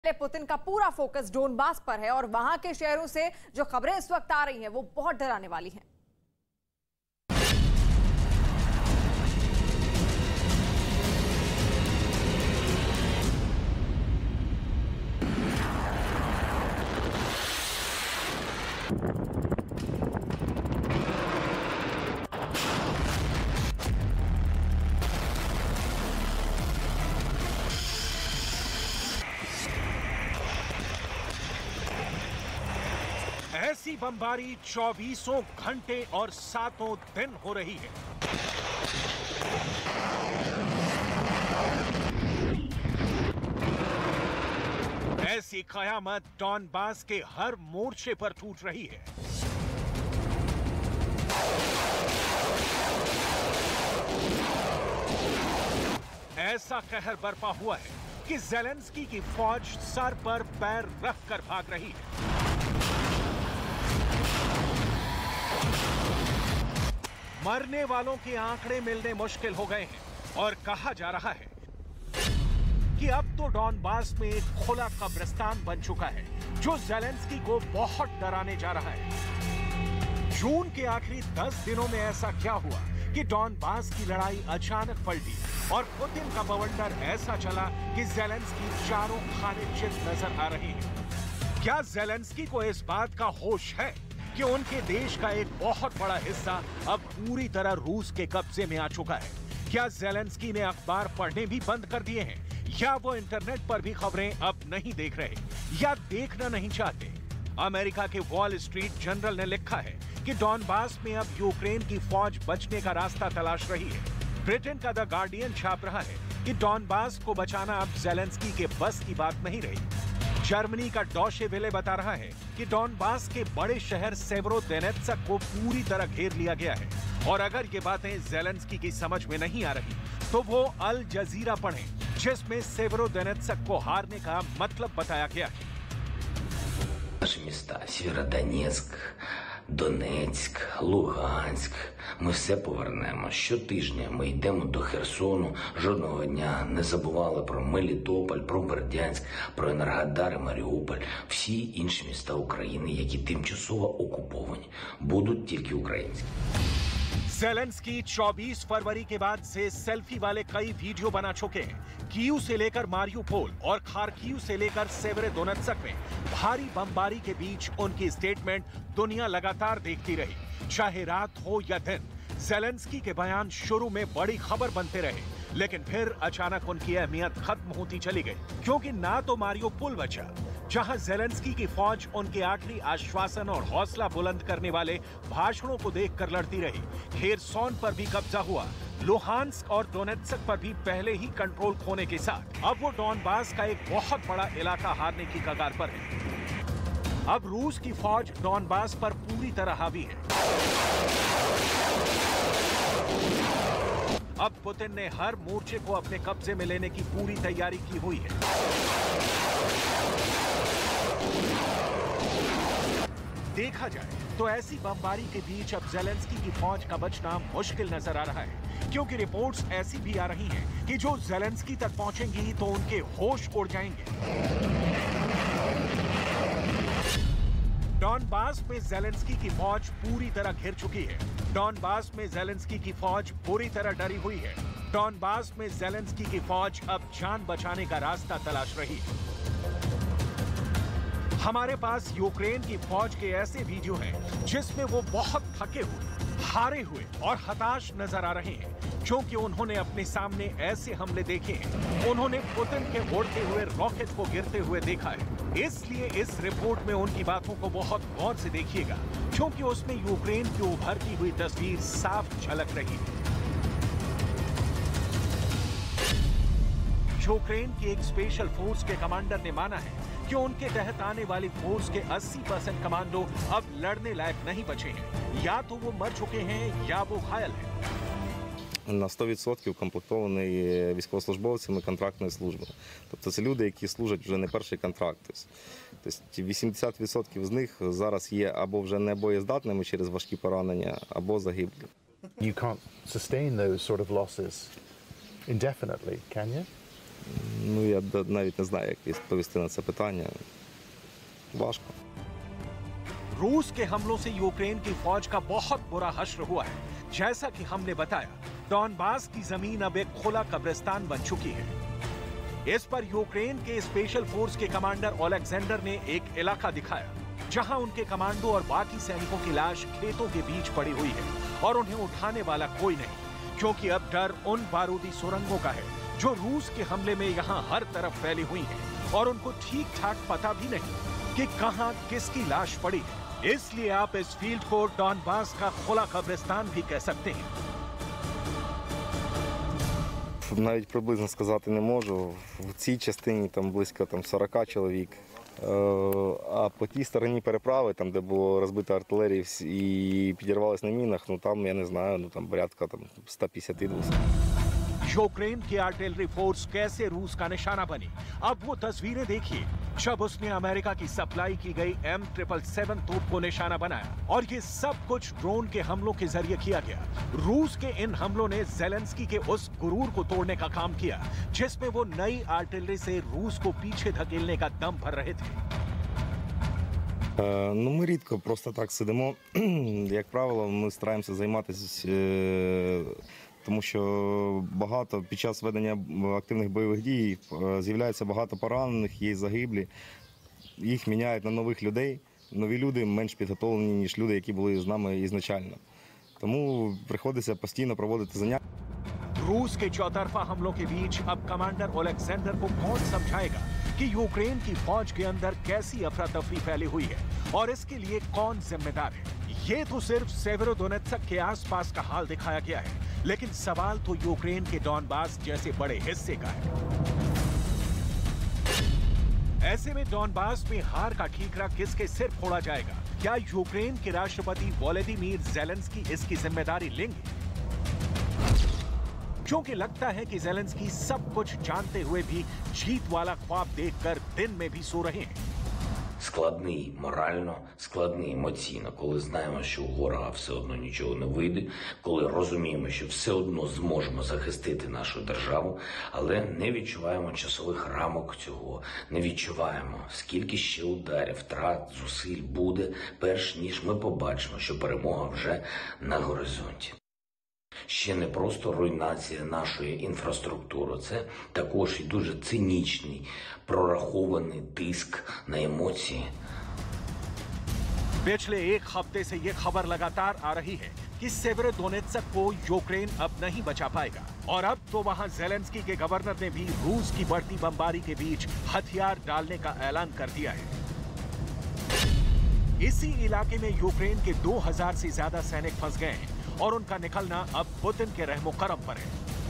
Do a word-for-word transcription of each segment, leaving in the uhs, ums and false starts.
Putin का पूरा focus Donbas पर है और वहां के शहरों से जो खबरें इस वक्त आ रही हैं वो बहुत डराने वाली हैं। ऐसी बमबारी चौबीसों घंटे और सातों दिन हो रही है। ऐसी कयामत डॉनबास के हर मोर्चे पर टूट रही है। ऐसा कहर बरपा हुआ है कि ज़ेलेंस्की की फौज सर पर पैर रखकर भाग रही है। मरने वालों के आंकड़े मिलने मुश्किल हो गए हैं और कहा जा रहा है कि अब तो डॉनबास में एक खुला कब्रिस्तान बन चुका है जो ज़ेलेंस्की को बहुत डराने जा रहा है। जून के आखिरी दस दिनों में ऐसा क्या हुआ कि डॉनबास की लड़ाई अचानक पलटी और पुतिन का बवंडर ऐसा चला कि ज़ेलेंस्की चारों खाने चित नजर आ रहे हैं। क्या ज़ेलेंस्की को इस बात का होश है कि उनके देश का एक बहुत बड़ा हिस्सा अब पूरी तरह रूस के कब्जे में आ चुका है? क्या ज़ेलेंस्की ने अखबार पढ़ने भी बंद कर दिए हैं या वो इंटरनेट पर भी खबरें अब नहीं देख रहे या देखना नहीं चाहते? अमेरिका के वॉल स्ट्रीट जर्नल ने लिखा है कि डॉनबास में अब यूक्रेन की फौज बचने का रास्ता तलाश रही है। ब्रिटेन का द गार्डियन छाप रहा है कि डॉनबास को बचाना अब ज़ेलेंस्की के बस की बात नहीं रही। जर्मनी का डॉशे वेले बता रहा है कि डॉनबास के बड़े शहर सेवेरोडोनेत्स्क को पूरी तरह घेर लिया गया है और अगर ये बातें ज़ेलेंस्की की समझ में नहीं आ रही तो वो अल जजीरा पढ़ें जिसमें सेवेरोडोनेत्स्क को हारने का मतलब बताया गया है। Сєвєродонецьк, Донецьк, Луганськ. Ми все повернемо. Щотижня ми йдемо до Херсону. Жодного дня не забували про Мелітополь, про Бердянськ, про Енергодар і Маріуполь. Всі інші міста України, які тимчасово окуповані, будуть тільки українські. ज़ेलेंस्की चौबीस फरवरी के बाद से सेल्फी वाले कई वीडियो बना चुके हैं। कीव से लेकर मारियुपोल और खार्किव से लेकर सेवेरोडोनेत्स्क में भारी बमबारी के बीच उनकी स्टेटमेंट दुनिया लगातार देखती रही, चाहे रात हो या दिन। ज़ेलेंस्की के बयान शुरू में बड़ी खबर बनते रहे, लेकिन फिर अचानक उनकी अहमियत खत्म होती चली गई, क्योंकि ना तो मारियुपोल बचा, जहां ज़ेलेंस्की की फौज उनके आखिरी आश्वासन और हौसला बुलंद करने वाले भाषणों को देखकर लड़ती रही। खेरसोन पर भी कब्जा हुआ। लुहांस्क और डोनेत्स्क पर भी पहले ही कंट्रोल खोने के साथ अब वो डॉनबास का एक बहुत बड़ा इलाका हारने की कगार पर है। अब रूस की फौज डॉनबास पर पूरी तरह हावी है। अब पुतिन ने हर मोर्चे को अपने कब्जे में लेने की पूरी तैयारी की हुई है। देखा जाए तो ऐसी बमबारी के बीच अब ज़ेलेंस्की की फौज का बचना मुश्किल नजर आ रहा है, क्योंकि रिपोर्ट्स ऐसी भी आ रही हैं कि जो ज़ेलेंस्की तक पहुंचेंगी तो उनके होश उड़ जाएंगे। डॉनबास में ज़ेलेंस्की की फौज पूरी तरह घिर चुकी है। डॉनबास में ज़ेलेंस्की की फौज पूरी तरह डरी हुई है। डॉनबास में ज़ेलेंस्की की फौज अब जान बचाने का रास्ता तलाश रही है। हमारे पास यूक्रेन की फौज के ऐसे वीडियो हैं जिसमें वो बहुत थके हुए, हारे हुए और हताश नजर आ रहे हैं, क्योंकि उन्होंने अपने सामने ऐसे हमले देखे हैं। उन्होंने पुतिन के उड़ते हुए रॉकेट को गिरते हुए देखा है। इसलिए इस रिपोर्ट में उनकी बातों को बहुत गौर से देखिएगा, क्योंकि उसमें यूक्रेन की उभरती हुई तस्वीर साफ झलक रही है। यूक्रेन की एक स्पेशल फोर्स के कमांडर ने माना है कि उनके तहत आने वाली फोर्स के अस्सी परसेंट कमांडो अब लड़ने लायक नहीं बचे हैं, या तो वो मर चुके हैं या वो घायल हैं। На сто відсотків комплектований військовослужбовцями контрактної служби. Тобто це люди, які служать вже не перший контракт. Тобто вісімдесят відсотків з них зараз є або вже не боєздатними через важкі поранення, або загиблі. You can't sustain those sort of losses indefinitely, can you? Ну, я навіть не знаю, як відповісти на це питання. Важко. रूस के हमलों से यूक्रेन की फौज का बहुत बुरा हश्र हुआ है। जैसा कि हमने बताया, डॉनबास की जमीन अब एक खुला कब्रिस्तान बन चुकी है। इस पर यूक्रेन के स्पेशल फोर्स के कमांडर ओलेक्जेंडर ने एक इलाका दिखाया जहां उनके कमांडो और बाकी सैनिकों की लाश खेतों के बीच पड़ी हुई है और उन्हें उठाने वाला कोई नहीं, क्योंकि अब डर उन बारूदी सुरंगों का है जो रूस के हमले में यहाँ हर तरफ फैली हुई है और उनको ठीक ठाक पता भी नहीं कि कहां किसकी लाश पड़ी है। इसलिए आप इस फील्ड को डॉनबास का खुला कब्रिस्तान भी कह सकते हैं। Навіть приблизно сказати не можу. В цій частині там близько там сорок чоловік. А по тій стороні переправи, там де було розбито артилерію і підірвалось на мінах, ну там я не знаю, ну там порядка там сто п'ятдесят двісті. यूक्रेन की आर्टिलरी फोर्स कैसे रूस का निशाना बनी, अब वो तस्वीरें देखिए जब उसने अमेरिका की सप्लाई की गई एम ट्रिपल सेवन तोप को निशाना बनाया। और ये सब कुछ ड्रोन के हमलों के जरिए किया गया। रूस के इन हमलों ने जेलेंस्की के उस गुरूर को तोड़ने का काम किया जिसमें वो नई आर्टिलरी से रूस को पीछे धकेलने का दम भर रहे थे। Ну, ми рідко просто так сидимо. Як правило, ми стараємося займатися, тому що багато під час ведення активних бойових дій з'являється багато поранених, є загиблі. Їх міняють на нових людей. Нові люди менш підготовлені, ніж люди, які були з нами ізначально. Тому приходиться постійно проводити заняття. रूस के चौतरफा हमलों के बीच अब कमांडर ओलेक्जेंडर को कौन समझाएगा कि यूक्रेन की फौज के अंदर कैसी अफरा तफरी फैली हुई है और इसके लिए कौन जिम्मेदार है। ये तो सिर्फ सेवेरोडोनेत्स्क के आसपास का हाल दिखाया गया है, लेकिन सवाल तो यूक्रेन के डॉनबास जैसे बड़े हिस्से का है। ऐसे में डॉनबास में हार का ठीकरा किसके सिर फोड़ा जाएगा? क्या यूक्रेन के राष्ट्रपति वोलोदिमीर ज़ेलेंस्की इसकी जिम्मेदारी लेंगे? क्योंकि लगता है कि ज़ेलेंस्की सब कुछ जानते हुए भी जीत वाला ख्वाब देखकर दिन में भी सो रहे हैं। Складний морально, складний емоційно, коли знаємо, що у ворога все одно нічого не вийде, коли розуміємо, що все одно зможемо захистити нашу державу, але не відчуваємо часових рамок цього, не відчуваємо, скільки ще ударів, втрат, зусиль буде, перш ніж ми побачимо, що перемога вже на горизонті. Ще не просто руйнація нашої інфраструктури, це також і дуже цинічний, прорахований тиск на емоції. पिछले एक हफ्ते से ये खबर लगातार आ रही है कि सेवेरोडोनेत्स्क को यूक्रेन अब नहीं बचा पाएगा और अब तो वहां ज़ेलेंस्की के गवर्नर ने भी रूस की बढ़ती बमबारी के बीच हथियार डालने का ऐलान कर दिया है। इसी इलाके में यूक्रेन के दो हज़ार से ज्यादा सैनिक फंस गए हैं और उनका निकलना अब पुतिन के रहमो करम पर है।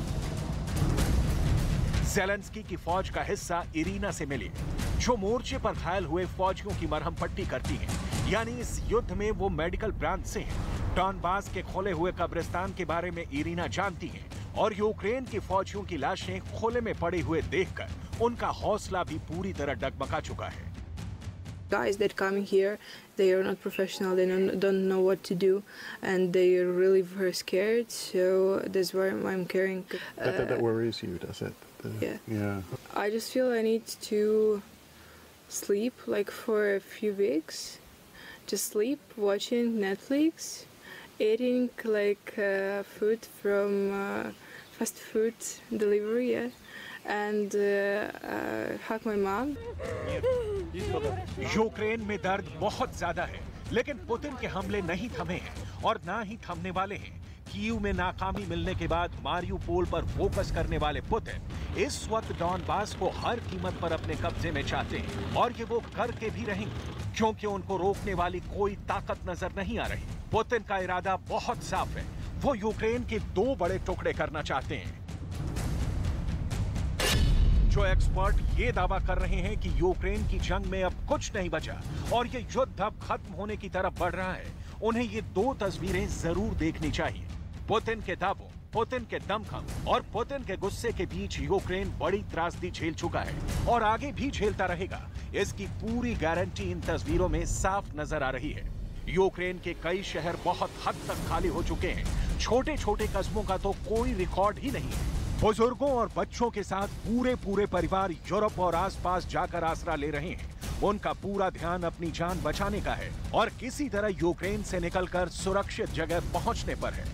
ज़ेलेंस्की की फौज का हिस्सा इरीना से मिली, जो मोर्चे पर घायल हुए फौजियों की मरहम पट्टी करती है, यानी इस युद्ध में वो मेडिकल ब्रांच से हैं। डॉनबास के खोले हुए कब्रिस्तान के बारे में इरीना जानती है और यूक्रेन की फौजियों की लाशें खोले में पड़े हुए देखकर उनका हौसला भी पूरी तरह डगमगा चुका है। Guys that coming here, they are not professional, they don't, don't know what to do, and they are really very scared, so that's why I'm carrying. Uh, that, that, that worries you, does it? The, yeah. Yeah. I just feel I need to sleep, like for a few weeks. Just sleep, watching Netflix, eating like uh, food from uh, fast food delivery, yeah. And uh, uh, hug my mom. Ukraine में दर्द बहुत ज्यादा है, लेकिन Putin के हमले नहीं थमे हैं और ना ही थमने वाले हैं। कीव में नाकामी मिलने के बाद मारियुपोल पर फोकस करने वाले पुतिन इस वक्त डॉनबास को हर कीमत पर अपने कब्जे में चाहते हैं और ये वो करके भी रहेंगे, क्योंकि उनको रोकने वाली कोई ताकत नजर नहीं आ रही। पुतिन का इरादा बहुत साफ है, वो यूक्रेन के दो बड़े टुकड़े करना चाहते हैं। जो एक्सपर्ट ये दावा कर रहे हैं कि यूक्रेन की जंग में अब कुछ नहीं बचा और ये युद्ध अब खत्म होने की तरफ बढ़ रहा है, उन्हें ये दो तस्वीरें जरूर देखनी चाहिए। पुतिन के दावों, पुतिन के दमखम और पुतिन के गुस्से के बीच यूक्रेन बड़ी त्रासदी झेल चुका है और आगे भी झेलता रहेगा। इसकी पूरी गारंटी इन तस्वीरों में साफ नजर आ रही है। यूक्रेन के कई शहर बहुत हद तक खाली हो चुके हैं। छोटे छोटे कस्बों का तो कोई रिकॉर्ड ही नहीं है। बुजुर्गों और बच्चों के साथ पूरे पूरे परिवार यूरोप और आसपास जाकर आसरा ले रहे हैं। उनका पूरा ध्यान अपनी जान बचाने का है और किसी तरह यूक्रेन से निकलकर सुरक्षित जगह पहुंचने पर है।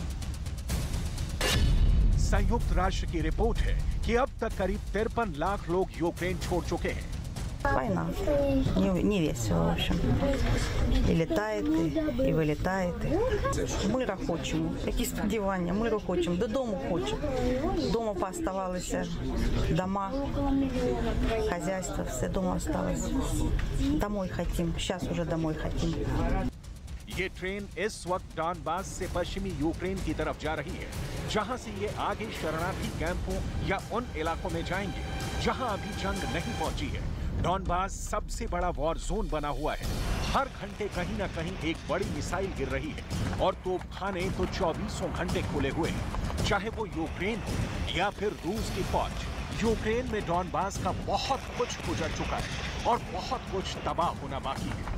संयुक्त राष्ट्र की रिपोर्ट है कि अब तक करीब तिरपन लाख लोग यूक्रेन छोड़ चुके हैं। Война. Не, не весело, в общем. И летает, и, и вилітає. Мира хочемо. Які сподівання, миру хочемо. Додому хочемо. Дома пооставалися дома, хозяйство, все дома осталось. Домой хотим. Сейчас уже домой хотим. ये ट्रेन इस वक्त डॉनबास से पश्चिमी यूक्रेन की तरफ जा रही है, जहां से ये आगे शरणार्थी कैंपों या उन इलाकों में जाएंगे जहां अभी जंग नहीं पहुंची है। डॉनबास सबसे बड़ा वॉर जोन बना हुआ है। हर घंटे कहीं ना कहीं एक बड़ी मिसाइल गिर रही है और तोपखाने तो चौबीसों घंटे खुले हुए हैं, चाहे वो यूक्रेन हो या फिर रूस की फौज। यूक्रेन में डॉनबास का बहुत कुछ गुजर चुका है और बहुत कुछ तबाह होना बाकी है,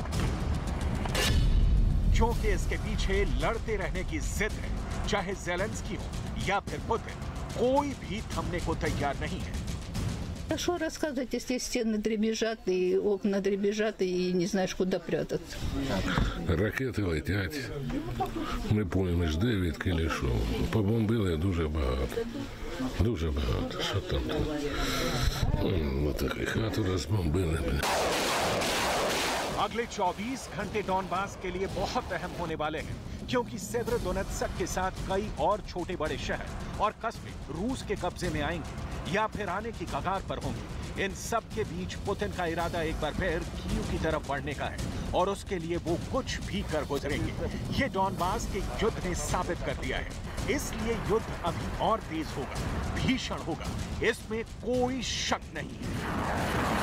क्योंकि इसके पीछे लड़ते रहने की जिद है। चाहे ज़ेलेंस्की हो या फिर पुतिन, कोई भी थमने को तैयार नहीं है। Что рассказывать, если стены дребезжат и окна дребезжат и не знаешь, куда прятаться? Ракети летять. Не поймеш, де, відки лішов. Побомбили дуже багато. Дуже багато. Що там? Ось таку хату розбомбили. अगले चौबीस घंटे डॉनबास के लिए बहुत अहम होने वाले हैं, क्योंकि सेवेरोडोनेत्स्क के साथ कई और छोटे बड़े शहर और कस्बे रूस के कब्जे में आएंगे या फिर आने की कगार पर होंगे। इन सब के बीच पुतिन का इरादा एक बार फिर कीव की तरफ बढ़ने का है और उसके लिए वो कुछ भी कर गुजरेंगे। ये डॉनबास के युद्ध ने साबित कर दिया है, इसलिए युद्ध अभी और तेज होगा, भीषण होगा, इसमें कोई शक नहीं है।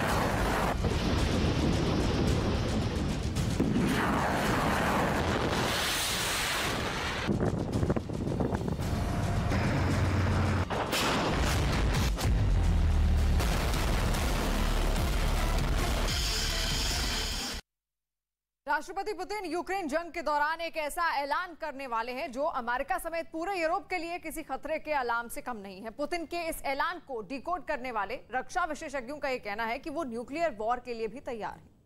राष्ट्रपति पुतिन यूक्रेन जंग के दौरान एक ऐसा ऐलान करने वाले हैं जो अमेरिका समेत पूरे यूरोप के लिए किसी खतरे के अलार्म से कम नहीं है। पुतिन के इस ऐलान को डिकोड करने वाले रक्षा विशेषज्ञों का यह कहना है कि वो न्यूक्लियर वॉर के लिए भी तैयार हैं।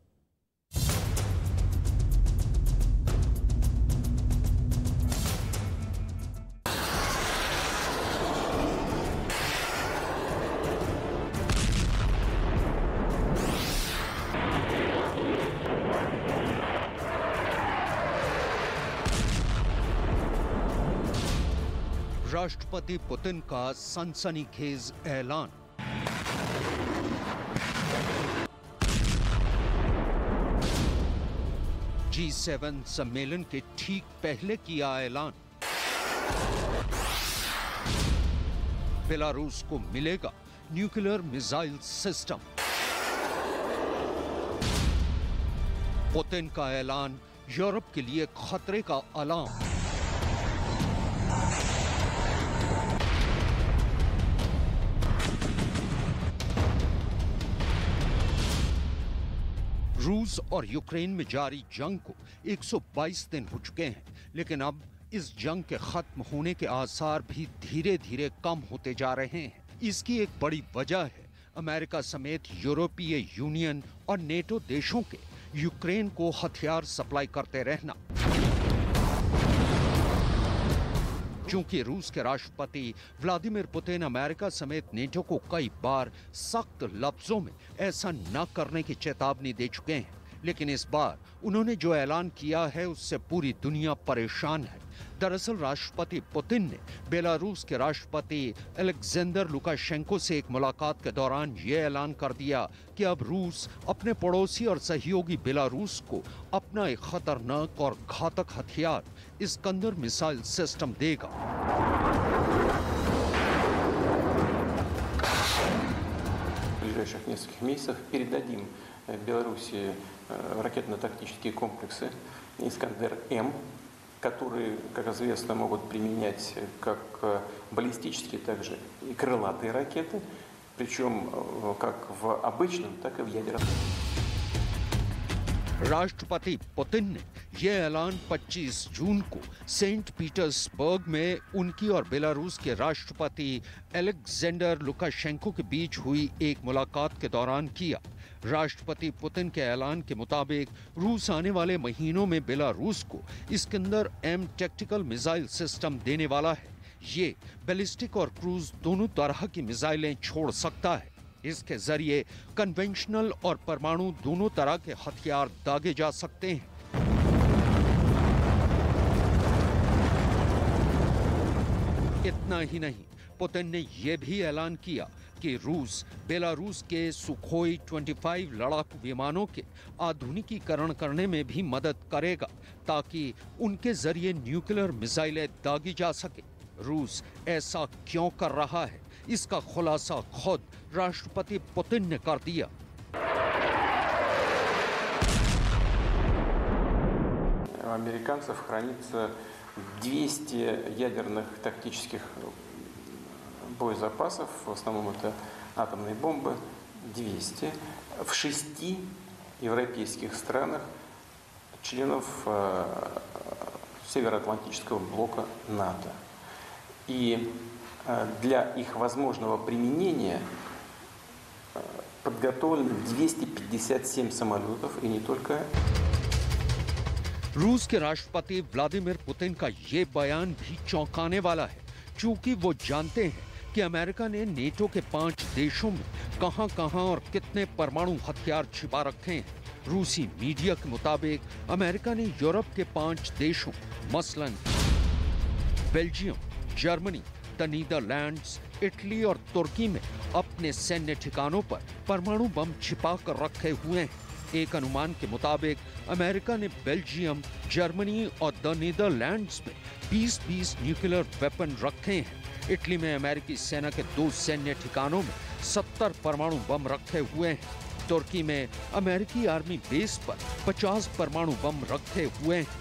राष्ट्रपति पुतिन का सनसनीखेज ऐलान। जी सेवन सम्मेलन के ठीक पहले किया ऐलान। बेलारूस को मिलेगा न्यूक्लियर मिसाइल सिस्टम। पुतिन का ऐलान यूरोप के लिए खतरे का अलार्म। रूस और यूक्रेन में जारी जंग को एक सौ बाईस दिन हो चुके हैं, लेकिन अब इस जंग के खत्म होने के आसार भी धीरे धीरे कम होते जा रहे हैं। इसकी एक बड़ी वजह है अमेरिका समेत यूरोपीय यूनियन और नेटो देशों के यूक्रेन को हथियार सप्लाई करते रहना। क्योंकि रूस के राष्ट्रपति व्लादिमीर पुतिन अमेरिका समेत नेटो को कई बार सख्त लफ्जों में ऐसा न करने की चेतावनी दे चुके हैं, लेकिन इस बार उन्होंने जो ऐलान किया है उससे पूरी दुनिया परेशान है। दरअसल राष्ट्रपति पुतिन ने बेलारूस के राष्ट्रपति अलेक्जेंडर लुकाशेंको से एक मुलाकात के दौरान ये ऐलान कर दिया कि अब रूस अपने पड़ोसी और सहयोगी बेलारूस को अपना एक खतरनाक और घातक हथियार इस्कंदर मिसाइल सिस्टम देगा। В ближайших нескольких месяцах передадим Беларуси ракетно-тактические комплексы «Искандер-М», которые, как известно, могут применять как баллистические, так же и крылатые ракеты, причем как в обычном, так и в ядерном. राष्ट्रपति पुतिन ने ये ऐलान पच्चीस जून को सेंट पीटर्सबर्ग में उनकी और बेलारूस के राष्ट्रपति अलेक्जेंडर लुकाशेंको के बीच हुई एक मुलाकात के दौरान किया। राष्ट्रपति पुतिन के ऐलान के मुताबिक रूस आने वाले महीनों में बेलारूस को Iskander M tactical missile system देने वाला है। ये बैलिस्टिक और क्रूज दोनों तरह की मिसाइलें छोड़ सकता है। इसके जरिए कन्वेंशनल और परमाणु दोनों तरह के हथियार दागे जा सकते हैं। इतना ही नहीं, पुतिन ने यह भी ऐलान किया कि रूस बेलारूस के सुखोई पच्चीस लड़ाकू विमानों के आधुनिकीकरण करने में भी मदद करेगा ताकि उनके जरिए न्यूक्लियर मिसाइलें दागी जा सके। रूस ऐसा क्यों कर रहा है, इसका खुलासा खुद राष्ट्रपति पुतिन ने कर दिया। У американцев хранится двести ядерных тактических боезапасов, в основном это атомные бомбы, двести, в шести европейских странах, членов Североатлантического блока НАТО. И для их возможного применения подготовлено двести пятьдесят семь самолетов, и не только. रूस के राष्ट्रपति व्लादिमीर पुतिन का ये बयान भी चौंकाने वाला है, क्योंकि वो जानते हैं कि अमेरिका ने नेटो के पांच देशों में कहां-कहां और कितने परमाणु हथियार छिपा रखे हैं। रूसी मीडिया के मुताबिक अमेरिका ने यूरोप के पांच देशों मसलन Belgium, Germany, the Netherlands, Italy और तुर्की में अपने सैन्य ठिकानों पर परमाणु बम छिपा कर रखे हुए हैं। एक अनुमान के मुताबिक अमेरिका ने बेल्जियम, जर्मनी और द नीदरलैंड्स में बीस बीस न्यूक्लियर वेपन रखे हैं। इटली में अमेरिकी सेना के दो सैन्य ठिकानों में सत्तर परमाणु बम रखे हुए हैं। तुर्की में अमेरिकी आर्मी बेस पर पचास परमाणु बम रखे हुए हैं।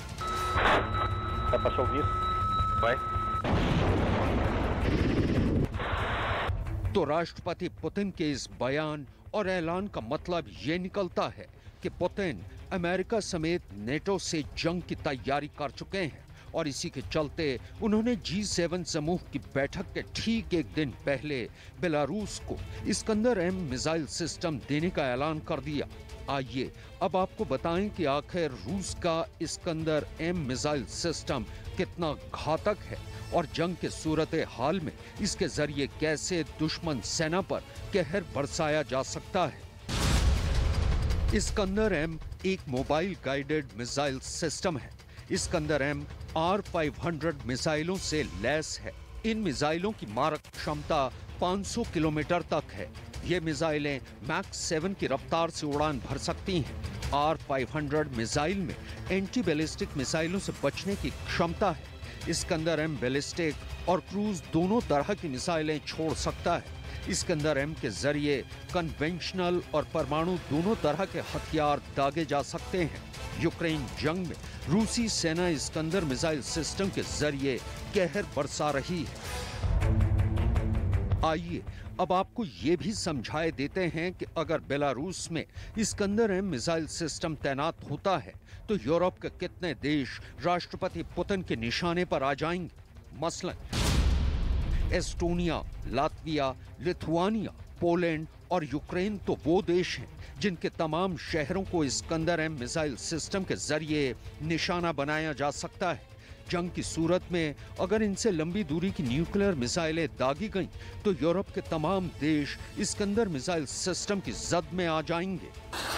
तो राष्ट्रपति पुतिन के इस बयान और ऐलान का मतलब ये निकलता है कि पुतिन अमेरिका समेत नेटो से जंग की तैयारी कर चुके हैं और इसी के चलते उन्होंने जी सेवन समूह की बैठक के ठीक एक दिन पहले बेलारूस को इस्कंदर एम मिसाइल सिस्टम देने का ऐलान कर दिया। आइए अब आपको बताएं कि आखिर रूस का इस्कंदर एम मिसाइल सिस्टम कितना घातक है और जंग के सूरत हाल में इसके जरिए कैसे दुश्मन सेना पर कहर बरसाया जा सकता है। इस्कंदर एम एक मोबाइल गाइडेड मिसाइल सिस्टम है। इस्कंदर एम आर पाँच सौ मिसाइलों से लैस है। इन मिसाइलों की मारक क्षमता पाँच सौ किलोमीटर तक है। ये मिसाइलें मैक्स सेवन की रफ्तार से उड़ान भर सकती हैं। आर पाँच सौ मिसाइल में एंटी बैलिस्टिक मिसाइलों से बचने की क्षमता है। इस्कंदर एम बैलिस्टिक और क्रूज दोनों तरह की मिसाइलें छोड़ सकता है। इस्कंदर एम के जरिए कन्वेंशनल और परमाणु दोनों तरह के हथियार दागे जा सकते हैं। यूक्रेन जंग में रूसी सेना इस्कंदर मिसाइल सिस्टम के जरिए कहर बरसा रही है। आइए अब आपको ये भी समझाए देते हैं कि अगर बेलारूस में इस्कंदर एम मिसाइल सिस्टम तैनात होता है तो यूरोप के कितने देश राष्ट्रपति पुतिन के निशाने पर आ जाएंगे। मसलन एस्टोनिया, लातविया, लिथुआनिया, पोलैंड और यूक्रेन तो वो देश हैं जिनके तमाम शहरों को इस्कंदर एम मिसाइल सिस्टम के जरिए निशाना बनाया जा सकता है। जंग की सूरत में अगर इनसे लंबी दूरी की न्यूक्लियर मिसाइलें दागी गईं तो यूरोप के तमाम देश इस्कंदर मिसाइल सिस्टम की जद में आ जाएंगे।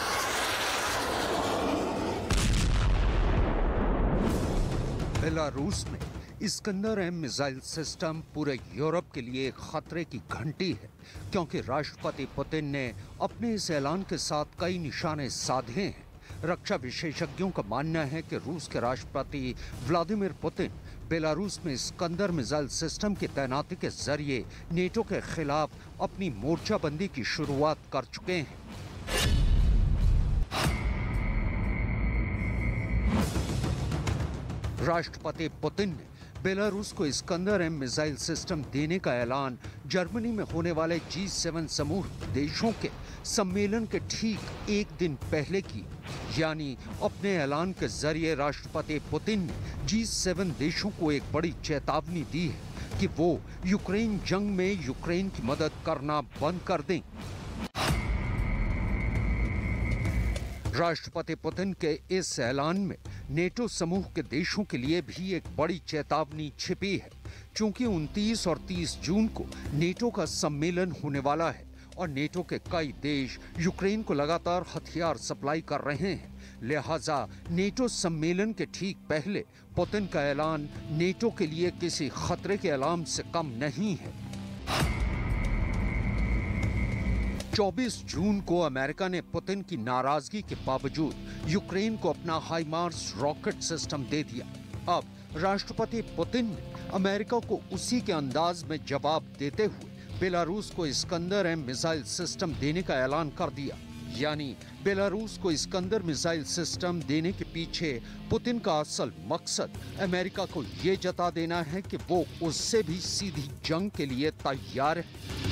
बेलारूस में इस्कंदर एम मिसाइल सिस्टम पूरे यूरोप के लिए खतरे की घंटी है, क्योंकि राष्ट्रपति पुतिन ने अपने इस ऐलान के साथ कई निशाने साधे हैं। रक्षा विशेषज्ञों का मानना है कि रूस के राष्ट्रपति व्लादिमीर पुतिन बेलारूस में इस्कंदर मिसाइल सिस्टम की तैनाती के जरिए नेटो के खिलाफ अपनी मोर्चाबंदी की शुरुआत कर चुके हैं। राष्ट्रपति पुतिन ने बेलारूस को इस्कंदर एम मिसाइल सिस्टम देने का ऐलान जर्मनी में होने वाले जी सेवन समूह देशों के सम्मेलन के ठीक एक दिन पहले की। यानी अपने ऐलान के जरिए राष्ट्रपति पुतिन ने जी सेवन देशों को एक बड़ी चेतावनी दी है कि वो यूक्रेन जंग में यूक्रेन की मदद करना बंद कर दें। राष्ट्रपति पुतिन के इस ऐलान में नेटो समूह के देशों के लिए भी एक बड़ी चेतावनी छिपी है, क्योंकि उनतीस और तीस जून को नेटो का सम्मेलन होने वाला है और नेटो के कई देश यूक्रेन को लगातार हथियार सप्लाई कर रहे हैं। लिहाजा नेटो सम्मेलन के ठीक पहले पुतिन का ऐलान नेटो के लिए किसी खतरे के अलार्म से कम नहीं है। चौबीस जून को अमेरिका ने पुतिन की नाराजगी के बावजूद यूक्रेन को अपना हाइमार्स रॉकेट सिस्टम दे दिया। अब राष्ट्रपति पुतिन ने अमेरिका को उसी के अंदाज में जवाब देते हुए बेलारूस को इस्कंदर एम मिसाइल सिस्टम देने का ऐलान कर दिया। यानी बेलारूस को इस्कंदर मिसाइल सिस्टम देने के पीछे पुतिन का असल मकसद अमेरिका को ये जता देना है कि वो उससे भी सीधी जंग के लिए तैयार है।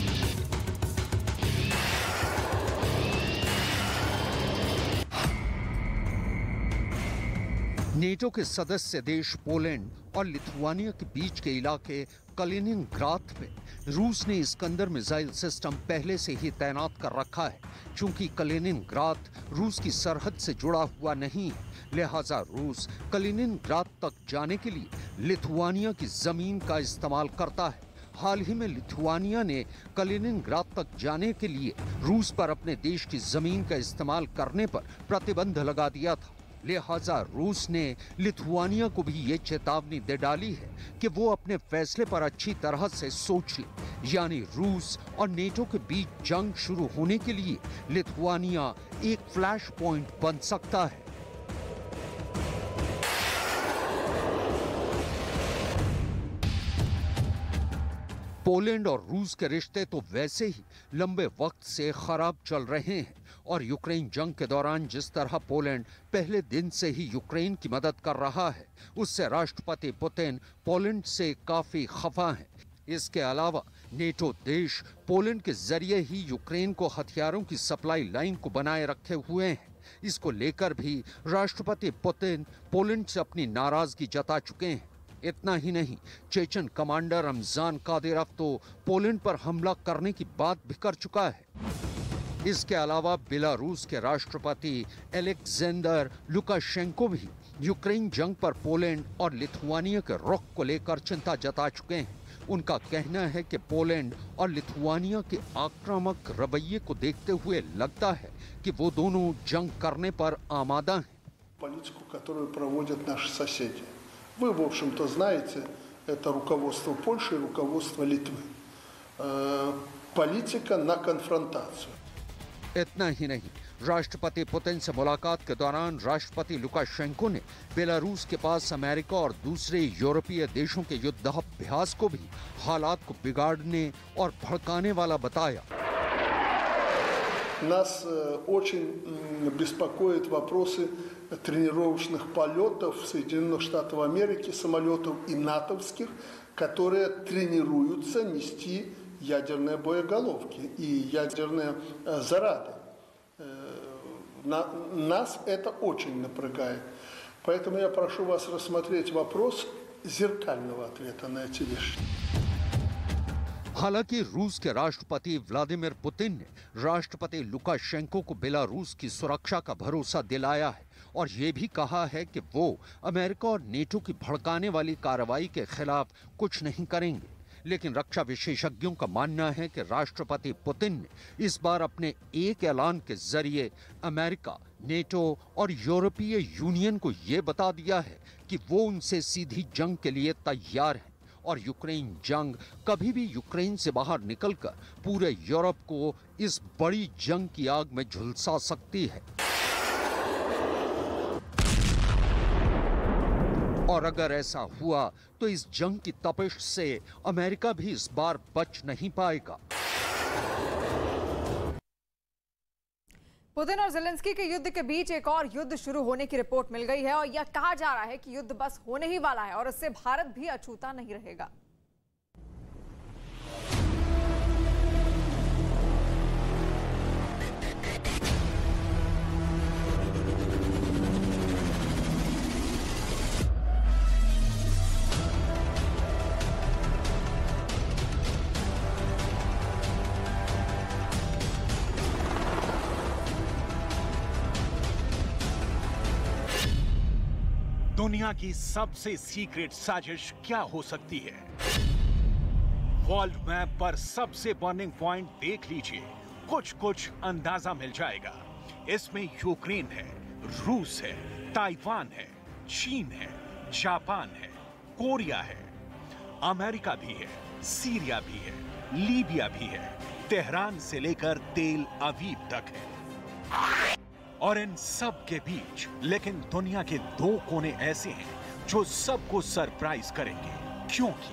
नेटो के सदस्य देश पोलैंड और लिथुआनिया के बीच के इलाके कलिनिनग्राद में रूस ने इस्कंदर मिसाइल सिस्टम पहले से ही तैनात कर रखा है। चूंकि कलिनिनग्राद रूस की सरहद से जुड़ा हुआ नहीं है, लिहाजा रूस कलिनिनग्राद तक जाने के लिए लिथुआनिया की जमीन का इस्तेमाल करता है। हाल ही में लिथुआनिया ने कलिनिनग्राद तक जाने के लिए रूस पर अपने देश की जमीन का इस्तेमाल करने पर प्रतिबंध लगा दिया था। लिहाजा रूस ने लिथुआनिया को भी ये चेतावनी दे डाली है कि वो अपने फैसले पर अच्छी तरह से सोच ले। यानी रूस और नेटो के बीच जंग शुरू होने के लिए लिथुआनिया एक फ्लैश पॉइंट बन सकता है। पोलैंड और रूस के रिश्ते तो वैसे ही लंबे वक्त से खराब चल रहे हैं और यूक्रेन जंग के दौरान जिस तरह पोलैंड पहले दिन से ही यूक्रेन की मदद कर रहा है, उससे राष्ट्रपति पुतिन पोलैंड से काफी खफा हैं। इसके अलावा नेटो देश पोलैंड के जरिए ही यूक्रेन को हथियारों की सप्लाई लाइन को बनाए रखे हुए हैं। इसको लेकर भी राष्ट्रपति पुतिन पोलैंड से अपनी नाराजगी जता चुके हैं। इतना ही नहीं, चेचन कमांडर रमजान कादिरोव तो पोलैंड पर हमला करने की बात भी कर चुका है। इसके अलावा बेलारूस के राष्ट्रपति अलेक्जेंडर लुकाशेंको भी यूक्रेन जंग पर पोलैंड और लिथुआनिया के रुख को लेकर चिंता जता चुके हैं। उनका कहना है कि पोलैंड और लिथुआनिया के आक्रामक रवैये को देखते हुए लगता है कि वो दोनों जंग करने पर आमादा हैं। Политику, которую проводят наши соседи. Вы, в общем-то, знаете, это руководство Польши и руководство Литвы. Политика на конфронтацию. इतना ही नहीं, राष्ट्रपति पुतिन से मुलाकात के दौरान राष्ट्रपति लुकाशेंको ने बेलारूस के पास अमेरिका और दूसरे यूरोपीय देशों के युद्धाभ्यास को भी हालात को बिगाड़ने और भड़काने वाला बताया। Нас очень беспокоят вопросы тренировочных полетов Соединенных Штатов Америки, самолетов и натовских, которые тренируются нести ядерные боеголовки и ядерные заряды. Нас это очень напрягает. Поэтому я прошу вас рассмотреть вопрос зеркального ответа на эти вещи. हालांकि रूस के राष्ट्रपति व्लादिमीर पुतिन ने राष्ट्रपति लुकाशेंको को बेलारूस की सुरक्षा का भरोसा दिलाया है और ये भी कहा है कि वो अमेरिका और नेटो की भड़काने वाली कार्रवाई के खिलाफ कुछ नहीं करेंगे। लेकिन रक्षा विशेषज्ञों का मानना है कि राष्ट्रपति पुतिन ने इस बार अपने एक ऐलान के जरिए अमेरिका, नेटो और यूरोपीय यूनियन को ये बता दिया है कि वो उनसे सीधी जंग के लिए तैयार है और यूक्रेन जंग कभी भी यूक्रेन से बाहर निकलकर पूरे यूरोप को इस बड़ी जंग की आग में झुलसा सकती है। और अगर ऐसा हुआ तो इस जंग की तपिश से अमेरिका भी इस बार बच नहीं पाएगा। पुतिन और ज़ेलेंस्की के युद्ध के बीच एक और युद्ध शुरू होने की रिपोर्ट मिल गई है और यह कहा जा रहा है कि युद्ध बस होने ही वाला है और इससे भारत भी अछूता नहीं रहेगा। दुनिया की सबसे सीक्रेट साजिश क्या हो सकती है? वर्ल्ड मैप पर सबसे बर्निंग पॉइंट देख लीजिए, कुछ कुछ अंदाजा मिल जाएगा। इसमें यूक्रेन है, रूस है, ताइवान है, चीन है, जापान है, कोरिया है, अमेरिका भी है, सीरिया भी है, लीबिया भी है, तेहरान से लेकर तेल अवीव तक है। और इन सब के बीच लेकिन दुनिया के दो कोने ऐसे हैं जो सबको सरप्राइज करेंगे, क्योंकि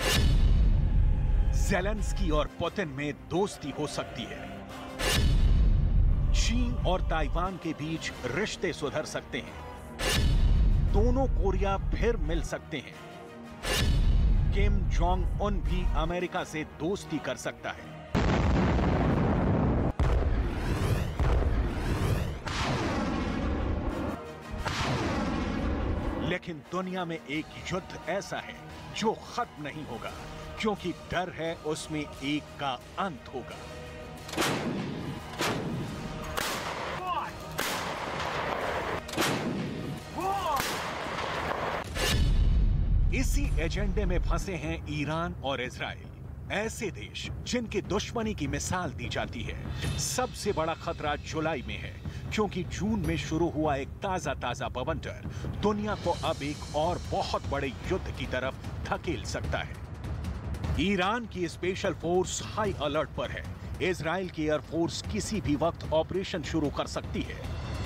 ज़ेलेंस्की और पुतिन में दोस्ती हो सकती है। चीन और ताइवान के बीच रिश्ते सुधर सकते हैं। दोनों कोरिया फिर मिल सकते हैं। किम जोंग उन भी अमेरिका से दोस्ती कर सकता है। लेकिन दुनिया में एक युद्ध ऐसा है जो खत्म नहीं होगा, क्योंकि डर है उसमें एक का अंत होगा। इसी एजेंडे में फंसे हैं ईरान और इजराइल, ऐसे देश जिनकी दुश्मनी की मिसाल दी जाती है। सबसे बड़ा खतरा जुलाई में है, क्योंकि जून में शुरू हुआ एक ताजा ताजा बवंडर दुनिया को अब एक और बहुत बड़े युद्ध की तरफ धकेल सकता है। ईरान की स्पेशल फोर्स हाई अलर्ट पर है। इजराइल की एयरफोर्स किसी भी वक्त ऑपरेशन शुरू कर सकती है।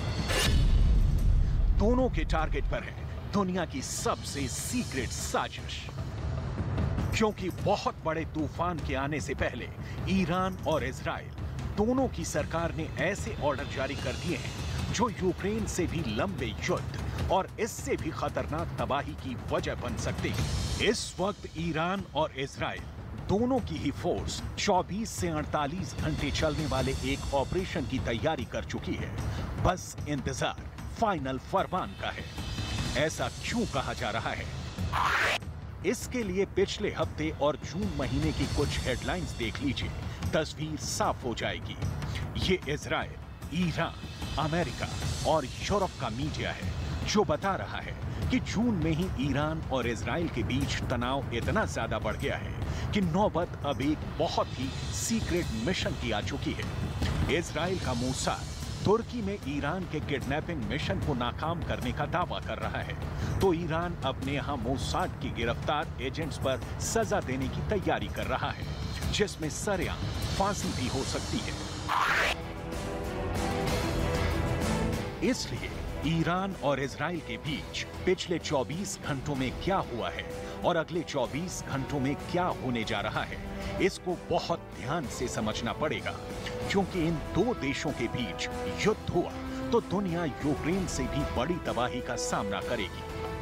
दोनों के टारगेट पर है दुनिया की सबसे सीक्रेट साजिश, क्योंकि बहुत बड़े तूफान के आने से पहले ईरान और इजराइल दोनों की सरकार ने ऐसे ऑर्डर जारी कर दिए हैं जो यूक्रेन से भी लंबे युद्ध और इससे भी खतरनाक तबाही की वजह बन सकते हैं। इस वक्त ईरान और इजराइल दोनों की ही फोर्स चौबीस से अड़तालीस घंटे चलने वाले एक ऑपरेशन की तैयारी कर चुकी है। बस इंतजार फाइनल फरमान का है। ऐसा क्यों कहा जा रहा है? इसके लिए पिछले हफ्ते और जून महीने की कुछ हेडलाइंस देख लीजिए, तस्वीर साफ हो जाएगी। ये इजराइल, ईरान, अमेरिका और यूरोप का मीडिया है जो बता रहा है कि जून में ही ईरान और इजराइल के बीच तनाव इतना ज्यादा बढ़ गया है कि नौबत अब एक बहुत ही सीक्रेट मिशन की आ चुकी है। इजराइल का मोसाद तुर्की में ईरान के किडनैपिंग मिशन को नाकाम करने का दावा कर रहा है, तो ईरान अपने यहां मोसाद की गिरफ्तार एजेंट्स पर सजा देने की तैयारी कर रहा है, जिसमें सरेआम फांसी भी हो सकती है। इसलिए ईरान और इजराइल के बीच पिछले चौबीस घंटों में क्या हुआ है और अगले चौबीस घंटों में क्या होने जा रहा है, इसको बहुत ध्यान से समझना पड़ेगा, क्योंकि इन दो देशों के बीच युद्ध हुआ तो दुनिया यूक्रेन से भी बड़ी तबाही का सामना करेगी।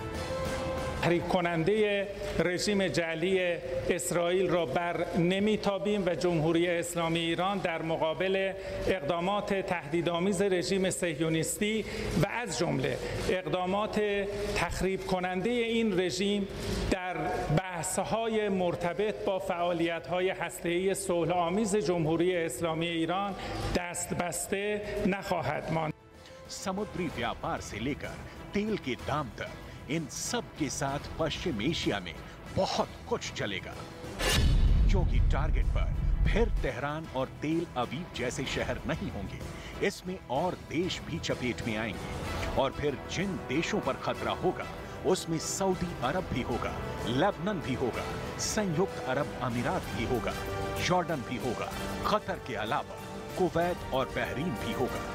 تحریک کننده رژیم جعلی اسرائیل را بر نمیتابیم و جمهوری اسلامی ایران در مقابل اقدامات تهدیدآمیز رژیم صهیونیستی و از جمله اقدامات تخریب کننده این رژیم در بحث‌های مرتبط با فعالیت‌های هسته‌ای صلح‌آمیز جمهوری اسلامی ایران دست بسته نخواهد ماند. समुद्री व्यापार से लेकर तेल के दाम तक इन सब के साथ पश्चिम एशिया में बहुत कुछ चलेगा, क्योंकि टारगेट पर फिर तेहरान और तेल अवीव जैसे शहर नहीं होंगे। इसमें और देश भी चपेट में आएंगे और फिर जिन देशों पर खतरा होगा उसमें सऊदी अरब भी होगा, लेबनान भी होगा, संयुक्त अरब अमीरात भी होगा, जॉर्डन भी होगा, कतर के अलावा कुवैत और बहरीन भी होगा,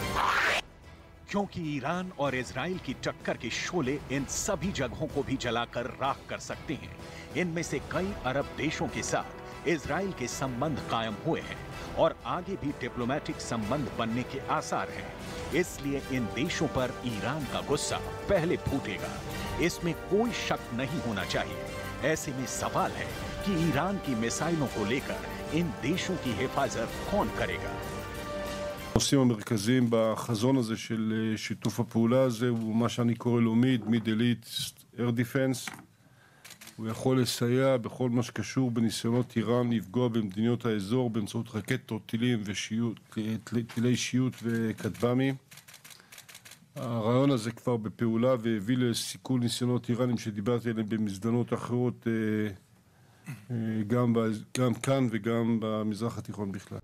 क्योंकि ईरान और इजराइल की टक्कर के शोले इन सभी जगहों को भी जलाकर राख कर सकते हैं। इनमें से कई अरब देशों के साथ इजराइल के संबंध कायम हुए हैं और आगे भी डिप्लोमेटिक संबंध बनने के आसार हैं। इसलिए इन देशों पर ईरान का गुस्सा पहले फूटेगा, इसमें कोई शक नहीं होना चाहिए। ऐसे में सवाल है कि ईरान की मिसाइलों को लेकर इन देशों की हिफाजत कौन करेगा? הנושאים המרכזיים בחזון הזה של שיתוף הפעולה הזה הוא מה שאני קורא לו מיד, מידל איסט אייר דיפנס. הוא יכול לסייע בכל מה שקשור בניסיונות איראן לפגוע במדיניות האזור באמצעות רקטות, טילים ושיוט, טילי שיוט וכטב"מים. הרעיון הזה כבר בפעולה והביא לסיכול ניסיונות איראנים שדיברתי עליהם במזדמנות אחרות, גם, גם כאן וגם במזרח התיכון בכלל.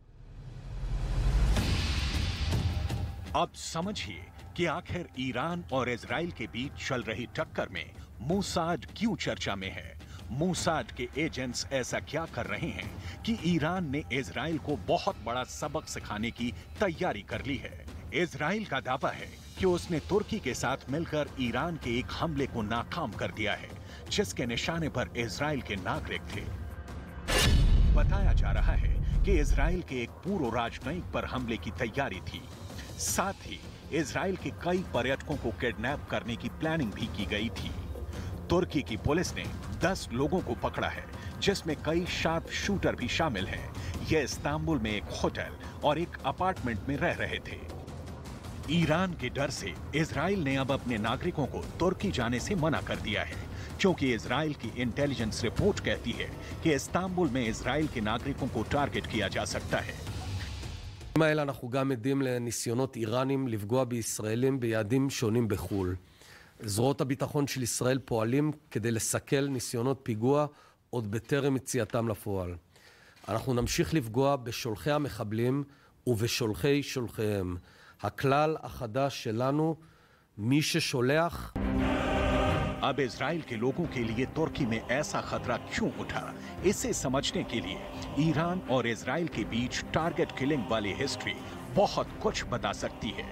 अब समझिए कि आखिर ईरान और इजराइल के बीच चल रही टक्कर में मोसाद क्यों चर्चा में है। मोसाद के एजेंट्स ऐसा क्या कर रहे हैं कि ईरान ने इजराइल को बहुत बड़ा सबक सिखाने की तैयारी कर ली है। इजराइल का दावा है कि उसने तुर्की के साथ मिलकर ईरान के एक हमले को नाकाम कर दिया है, जिसके निशाने पर इजराइल के नागरिक थे। बताया जा रहा है कि इजराइल के एक पूर्व राजनयिक पर हमले की तैयारी थी। साथ ही इजराइल के कई पर्यटकों को किडनैप करने की प्लानिंग भी की गई थी। तुर्की की पुलिस ने दस लोगों को पकड़ा है, जिसमें कई शार्प शूटर भी शामिल हैं। ये इस्तांबुल में एक होटल और एक अपार्टमेंट में रह रहे थे। ईरान के डर से इजराइल ने अब अपने नागरिकों को तुर्की जाने से मना कर दिया है, क्योंकि इजराइल की इंटेलिजेंस रिपोर्ट कहती है कि इस्तांबुल में इजराइल के नागरिकों को टारगेट किया जा सकता है। האלה אנחנו גם עדים לניסיונות איראנים לפגוע בישראלים ביעדים שונים בחו"ל. זרועות הביטחון של ישראל פועלים כדי לסכל ניסיונות פיגוע עוד בטרם יציאתם לפועל. אנחנו נמשיך לפגוע בשולחי המחבלים ובשולחי שולחיהם. הכלל החדש שלנו, מי ששולח... अब इजराइल के लोगों के लिए तुर्की में ऐसा खतरा क्यों उठा, इसे समझने के लिए ईरान और इजराइल के बीच टारगेट किलिंग वाली हिस्ट्री बहुत कुछ बता सकती है।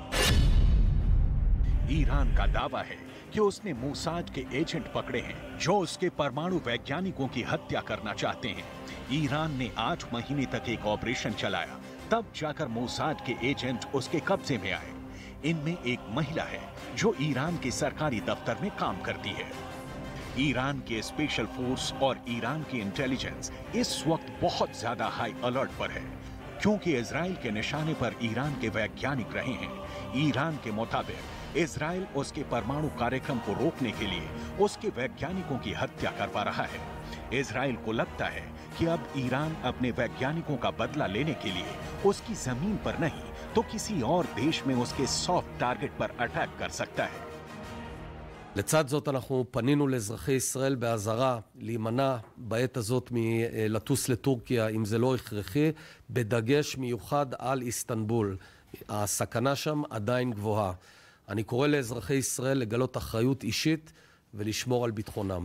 ईरान का दावा है कि उसने मोसाद के एजेंट पकड़े हैं, जो उसके परमाणु वैज्ञानिकों की हत्या करना चाहते हैं। ईरान ने आठ महीने तक एक ऑपरेशन चलाया, तब जाकर मोसाद के एजेंट उसके कब्जे में आए। इनमें एक महिला है जो ईरान के सरकारी दफ्तर में काम करती है। ईरान के स्पेशल फोर्स और ईरान की इंटेलिजेंस इस वक्त बहुत ज्यादा हाई अलर्ट पर है, क्योंकि इजराइल के निशाने पर ईरान के वैज्ञानिक रहे हैं। ईरान के मुताबिक इजराइल उसके परमाणु कार्यक्रम को रोकने के लिए उसके वैज्ञानिकों की हत्या करवा रहा है। इजराइल को लगता है कि अब ईरान अपने वैज्ञानिकों का बदला लेने के लिए उसकी जमीन पर नहीं तो किसी और देश में उसके सॉफ्ट टारगेट पर अटैक कर सकता है। לצד זאת אנחנו פנינו לאזרחי ישראל באזהרה להימנע בעת הזאת מלטוס לטורקיה אם זה לא הכרחי, בדגש מיוחד על איסטנבול. הסכנה שם עדיין גבוהה. אני קורא לאזרחי ישראל לגלות אחריות אישית ולשמור על ביטחונם.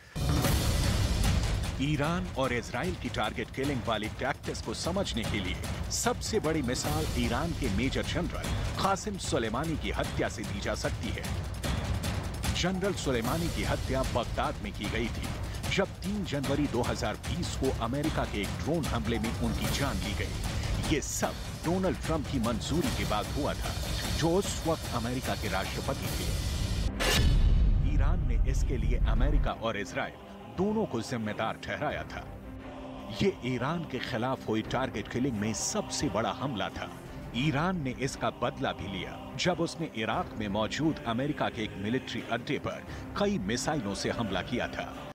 ईरान और इजराइल की टारगेट किलिंग वाली टैक्टिक्स को समझने के लिए सबसे बड़ी मिसाल ईरान के मेजर जनरल कासिम सुलेमानी की हत्या से दी जा सकती है। जनरल सुलेमानी की हत्या बगदाद में की गई थी, जब तीन जनवरी दो हज़ार बीस को अमेरिका के एक ड्रोन हमले में उनकी जान ली गई। ये सब डोनाल्ड ट्रंप की मंजूरी के बाद हुआ था, जो उस वक्त अमेरिका के राष्ट्रपति थे। ईरान ने इसके लिए अमेरिका और इजराइल दोनों को जिम्मेदार ठहराया था। ये ईरान के खिलाफ हुई टारगेट किलिंग में सबसे बड़ा हमला था। ईरान ने इसका बदला भी लिया जब उसने इराक में मौजूद अमेरिका के एक मिलिट्री अड्डे पर कई मिसाइलों से हमला किया था।